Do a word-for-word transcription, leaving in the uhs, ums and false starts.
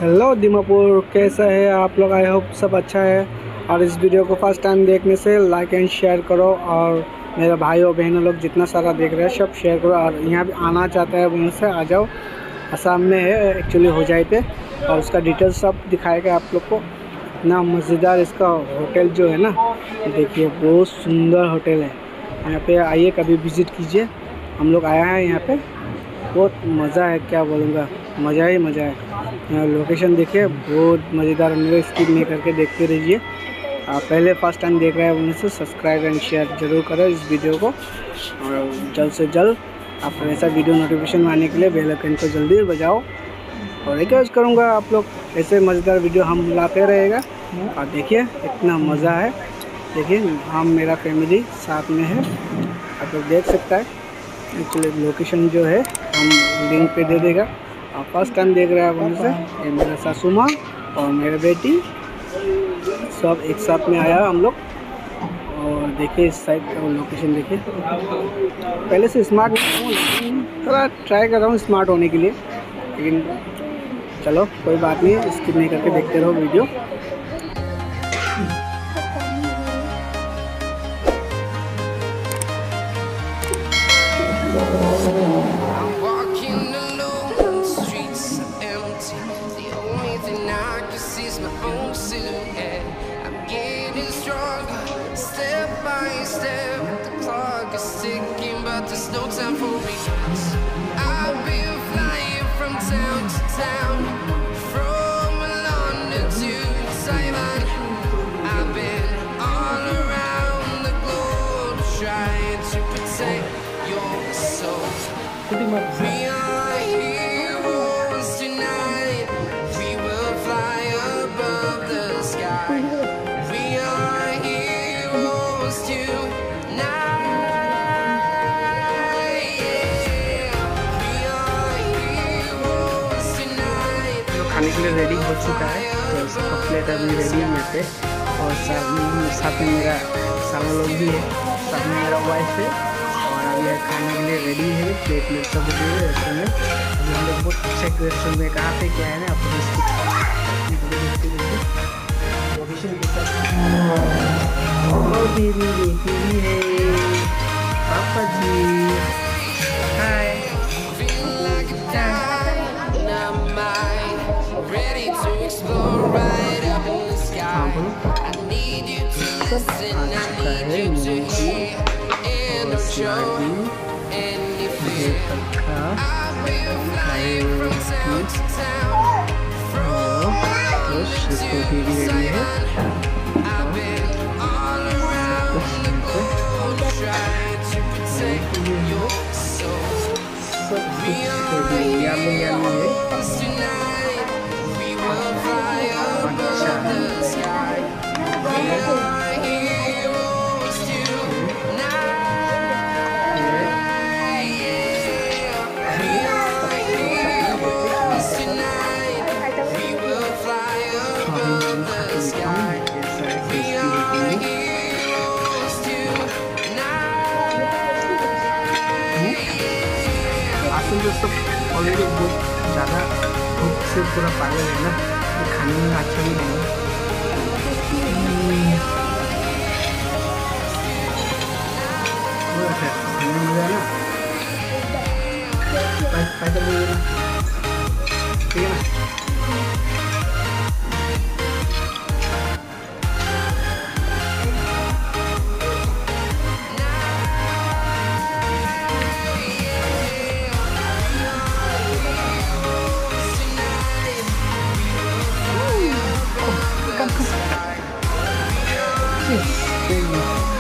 Hello Dimapur, कैसा है आप लोग? आई होप सब अच्छा है। और इस वीडियो को फर्स्ट टाइम देखने से लाइक एंड शेयर करो, और मेरे भाई और बहनों लोग जितना सारा देख रहे हैं सब शेयर करो। और यहाँ भी आना चाहता है वहीं से आ जाओ, आसाम में है एक्चुअली हो जाए पे, और उसका डिटेल्स सब दिखाएगा आप लोग को। इतना मज़ेदार इसका होटल जो है ना, देखिए बहुत सुंदर होटल है। यहाँ पे आइए, कभी विज़िट कीजिए। हम लोग आया है यहाँ पे, बहुत मज़ा है, क्या बोलूँगा, मज़ा ही मज़ा है। यहाँ लोकेशन देखिए, बहुत मज़ेदार। मेरे स्किप नहीं करके देखते रहिए। आप पहले फर्स्ट टाइम देख रहे हैं उन्हें से सब्सक्राइब एंड शेयर ज़रूर करें इस वीडियो को, और जल्द से जल्द आप ऐसा वीडियो नोटिफिकेशन आने के लिए बेल आइकन को जल्दी बजाओ। और रिक्वेस्ट करूँगा आप लोग ऐसे मज़ेदार वीडियो हम लाते रहेगा। और देखिए इतना मज़ा है, देखिए हम मेरा फैमिली साथ में है, आप लोग देख सकता है। एक्चुअली लोकेशन जो है हम लिंक पे दे देगा। और फर्स्ट टाइम देख रहे हैं आप उनसे, ये मेरा सासू माँ और मेरे बेटी सब एक साथ में आया हम लोग। और देखिए इस साइड का लोकेशन देखिए। पहले से स्मार्ट थोड़ा ट्राई कर रहा हूँ स्मार्ट होने के लिए, लेकिन चलो कोई बात नहीं, स्किप नहीं करके देखते रहो video. There's no time for me. I've been flying from town to town, from London to Taiwan. I've been all around the globe trying to protect your soul. We are heroes tonight. We will fly above the sky. We are heroes tonight. खाने के लिए ready हो चुका है, तो सबका plate अभी ready है यहाँ पे। और साथ में मेरा सारा लोग भी है, साथ में मेरा वाइफ है, और अभी खाने के लिए रेडी है। प्लेट प्लेट सब रेडी है रेस्टोरेंट में। अभी हम लोग बहुत अच्छा एक रेस्टोरेंट में कहाँ पे क्या है ना, आप लोकेशन है। पापा जी हाय, Ready to explore right up in the sky. I need you to listen, I need you to hear, and don't show any fear. I've been flying from town to town, from London to Taiwan. I've been all around the globe trying to protect your soul. We are heroes tonight. आसन जो सब already बहुत ज़्यादा भूख से पूरा पागल है ना, तो खाने में अच्छा भी नहीं है। खाने में मज़ा है ना, पैसा बोलिए ना, ठीक है ना। Yes,